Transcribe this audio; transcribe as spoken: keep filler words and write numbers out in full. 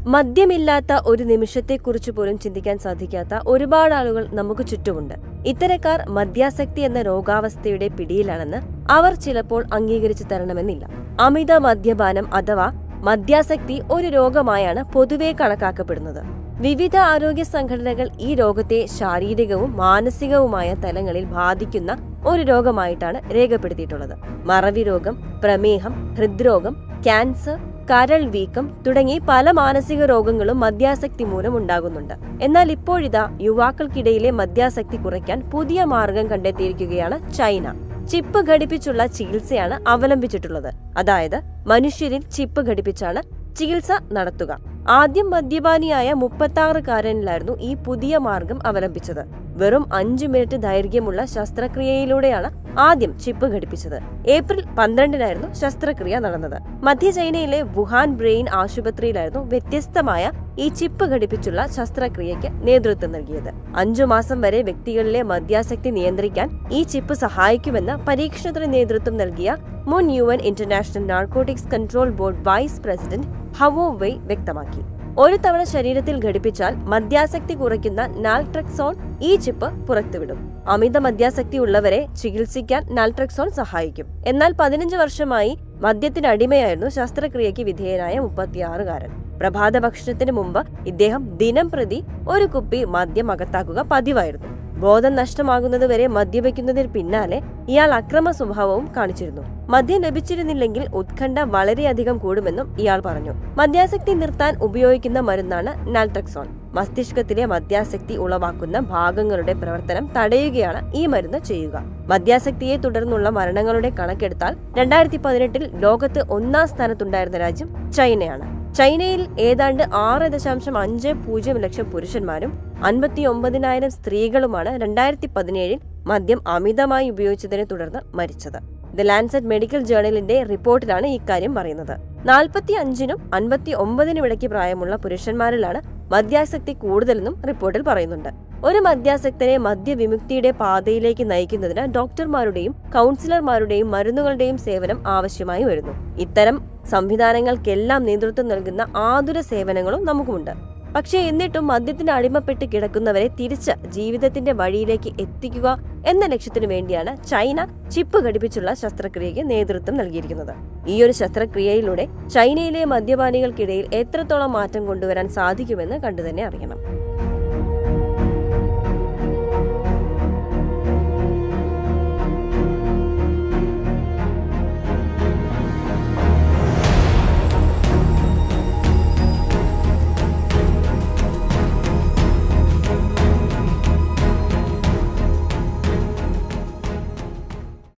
മദ്യമില്ലാത്ത ഒരു നിമിഷത്തെക്കുറിച്ച് പോലും ചിന്തിക്കാൻ സാധിക്കാത്ത ഒരുപാട് ആളുകൾ നമുക്ക് ചുറ്റുമുണ്ട്. ഇത്തരക്കാർ മദ്യാസക്തി എന്ന രോഗാവസ്ഥയുടെ പിടിയിലാണെന്ന് അവർ ചിലപ്പോൾ അംഗീകരിച്ചു തരണമെന്നില്ല. അമിത മദ്യപാനം അഥവാ മദ്യാസക്തി ഒരു രോഗമായാണ് പൊതുവെ കണക്കാക്കപ്പെടുന്നത്. വിവിധ ആരോഗ്യ സംഘടനകൾ ഈ രോഗത്തെ ശാരീരികവും മാനസികവുമായ തലങ്ങളിൽ ബാധിക്കുന്ന ഒരു രോഗമായിട്ടാണ് രേഖപ്പെടുത്തിയിട്ടുള്ളത്. മറവി രോഗം, പ്രമേഹം, ഹൃദ്രോഗം, ക്യാൻസർ, കരൾ വീക്കം തുടങ്ങി പല മാനസിക രോഗങ്ങളും മദ്യാസക്തി മൂലം ഉണ്ടാകുന്നുണ്ട്. എന്നാൽ ഇപ്പോഴിതാ യുവാക്കൾക്കിടയിലെ മദ്യാസക്തി കുറയ്ക്കാൻ പുതിയ മാർഗം കണ്ടെത്തിയിരിക്കുകയാണ് ചൈന. ചിപ്പ് ഘടിപ്പിച്ചുള്ള ചികിത്സയാണ് അവലംബിച്ചിട്ടുള്ളത്. അതായത് മനുഷ്യരിൽ ചിപ്പ് ഘടിപ്പിച്ചാണ് ചികിത്സ നടത്തുക. ആദ്യം മദ്യപാനിയായ മുപ്പത്തി ആറുകാരനിലായിരുന്നു ഈ പുതിയ മാർഗം അവലംബിച്ചത്. വെറും അഞ്ചു മിനിറ്റ് ദൈർഘ്യമുള്ള ശസ്ത്രക്രിയയിലൂടെയാണ് ആദ്യം ചിപ്പ് ഘടിപ്പിച്ചത്. ഏപ്രിൽ പന്ത്രണ്ടിനായിരുന്നു ശസ്ത്രക്രിയ നടന്നത്. മധ്യ ചൈനയിലെ വുഹാൻ ബ്രെയിൻ ആശുപത്രിയിലായിരുന്നു വ്യത്യസ്തമായ ഈ ചിപ്പ് ഘടിപ്പിച്ചുള്ള ശസ്ത്രക്രിയയ്ക്ക് നേതൃത്വം നൽകിയത്. അഞ്ചു മാസം വരെ വ്യക്തികളിലെ മദ്യാസക്തി നിയന്ത്രിക്കാൻ ഈ ചിപ്പ് സഹായിക്കുമെന്ന് പരീക്ഷണത്തിന് നേതൃത്വം നൽകിയ മുൻ U N international narcotics control board vice president Hao Wei വ്യക്തമാക്കി. ഒരു തവണ ശരീരത്തിൽ ഘടിപ്പിച്ചാൽ മദ്യാസക്തി കുറയ്ക്കുന്ന നാൽട്രക്സോൺ ഈ ചിപ്പ് പുറത്തുവിടും. അമിത മദ്യാസക്തി ഉള്ളവരെ ചികിത്സിക്കാൻ നാൽട്രക്സോൺ സഹായിക്കും. എന്നാൽ പതിനഞ്ച് വർഷമായി മദ്യത്തിന് അടിമയായിരുന്നു ശസ്ത്രക്രിയയ്ക്ക് വിധേയനായ മുപ്പത്തിയാറുകാരൻ. പ്രഭാത ഭക്ഷണത്തിന് മുമ്പ് ഇദ്ദേഹം ദിനം പ്രതി ഒരു കുപ്പി മദ്യം അകത്താക്കുക പതിവായിരുന്നു. ബോധം നഷ്ടമാകുന്നതുവരെ മദ്യപിക്കുന്നതിന് പിന്നാലെ ഇയാൾ അക്രമ സ്വഭാവവും കാണിച്ചിരുന്നു. മദ്യം ലഭിച്ചിരുന്നില്ലെങ്കിൽ ഉത്കണ്ഠ വളരെയധികം കൂടുമെന്നും ഇയാൾ പറഞ്ഞു. മദ്യാസക്തി നിർത്താൻ ഉപയോഗിക്കുന്ന മരുന്നാണ് നാൽട്രക്സോൺ. മസ്തിഷ്കത്തിലെ മദ്യാസക്തി ഉളവാക്കുന്ന ഭാഗങ്ങളുടെ പ്രവർത്തനം തടയുകയാണ് ഈ മരുന്ന് ചെയ്യുക. മദ്യാസക്തിയെ തുടർന്നുള്ള മരണങ്ങളുടെ കണക്കെടുത്താൽ രണ്ടായിരത്തി പതിനെട്ടിൽ ലോകത്ത് ഒന്നാം സ്ഥാനത്തുണ്ടായിരുന്ന രാജ്യം ചൈനയാണ്. ചൈനയിൽ ഏതാണ്ട് ആറ് ദശാംശം അഞ്ച് പൂജ്യം ലക്ഷം പുരുഷന്മാരും അൻപത്തി ഒമ്പതിനായിരം സ്ത്രീകളുമാണ് രണ്ടായിരത്തി പതിനേഴിൽ മദ്യം അമിതമായി ഉപയോഗിച്ചതിനെ തുടർന്ന് മരിച്ചത്. ദ ലാൻസെറ്റ് മെഡിക്കൽ ജേർണലിന്റെ റിപ്പോർട്ടിലാണ് ഇക്കാര്യം പറയുന്നത്. നാൽപ്പത്തി അഞ്ചിനും അൻപത്തി ഒമ്പതിനും ഇടയ്ക്ക് പ്രായമുള്ള പുരുഷന്മാരിലാണ് മദ്യാസക്തി കൂടുതലെന്നും റിപ്പോർട്ടിൽ പറയുന്നുണ്ട്. ഒരു മദ്യാസക്തനെ മദ്യവിമുക്തിയുടെ പാതയിലേക്ക് നയിക്കുന്നതിന് ഡോക്ടർമാരുടെയും കൗൺസിലർമാരുടെയും മരുന്നുകളുടെയും സേവനം ആവശ്യമായി വരുന്നു. ഇത്തരം സംവിധാനങ്ങൾക്കെല്ലാം നേതൃത്വം നൽകുന്ന ആതുര സേവനങ്ങളും നമുക്കുമുണ്ട്. പക്ഷേ എന്നിട്ടും മദ്യത്തിന് അടിമപ്പെട്ട് കിടക്കുന്നവരെ തിരിച്ച് ജീവിതത്തിന്റെ വഴിയിലേക്ക് എത്തിക്കുക എന്ന ലക്ഷ്യത്തിനു വേണ്ടിയാണ് ചൈന ചിപ്പ് ഘടിപ്പിച്ചുള്ള ശസ്ത്രക്രിയയ്ക്ക് നേതൃത്വം നൽകിയിരിക്കുന്നത്. ഈ ഒരു ശസ്ത്രക്രിയയിലൂടെ ചൈനയിലെ മദ്യപാനികൾക്കിടയിൽ എത്രത്തോളം മാറ്റം കൊണ്ടുവരാൻ സാധിക്കുമെന്ന് കണ്ടുതന്നെ അറിയണം.